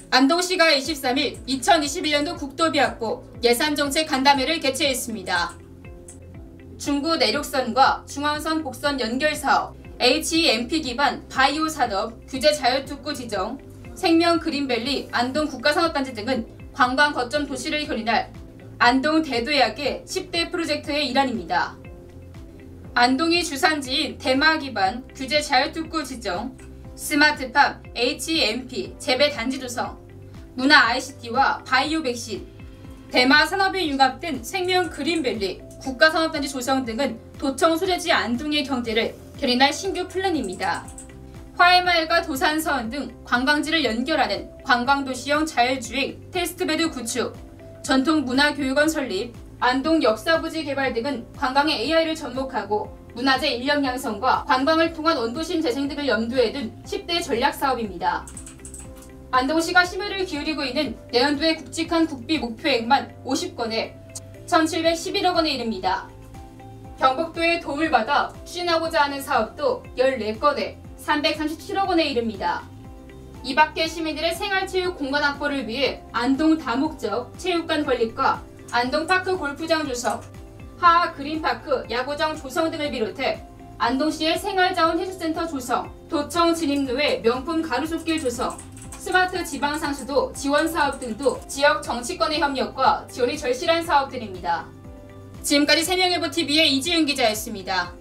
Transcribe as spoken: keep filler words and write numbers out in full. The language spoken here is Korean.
안동시가 이십삼일 이천이십일년도 국도비확보 예산정책 간담회를 개최했습니다. 중구 내륙선과 중앙선 복선 연결사업, 에이치이엠피 기반 바이오 산업, 규제 자율특구 지정, 생명 그린밸리 안동 국가산업단지 등은 관광 거점 도시를 견인할 안동 대도약의 십 대 프로젝트의 일환입니다. 안동이 주산지인 대마 기반 규제 자율특구 지정, 스마트팜, 에이치이엠피, 재배 단지 조성, 문화 아이씨티와 바이오 백신, 대마 산업이 융합된 생명 그린밸리, 국가산업단지 조성 등은 도청 소재지 안동의 경제를 견인할 신규 플랜입니다. 화해마을과 도산서원 등 관광지를 연결하는 관광도시형 자율주행 테스트베드 구축, 전통문화교육원 설립, 안동 역사부지 개발 등은 관광의 에이아이를 접목하고 문화재 인력 양성과 관광을 통한 원도심 재생 등을 염두에 둔 십 대 전략사업입니다. 안동시가 심혈을 기울이고 있는 내년도의 굵직한 국비 목표액만 오십 건에 천칠백십일억 원에 이릅니다. 경북도의 도움을 받아 추진하고자 하는 사업도 열네 건에 삼백삼십칠억 원에 이릅니다. 이 밖에 시민들의 생활체육 공간 확보를 위해 안동 다목적 체육관 건립과 안동파크 골프장 조성, 하하 그린파크 야구장 조성 등을 비롯해 안동시의 생활자원 해수센터 조성, 도청 진입로의 명품 가로수길 조성, 스마트 지방상수도 지원 사업 등도 지역 정치권의 협력과 지원이 절실한 사업들입니다. 지금까지 세명일보티비의 이지윤 기자였습니다.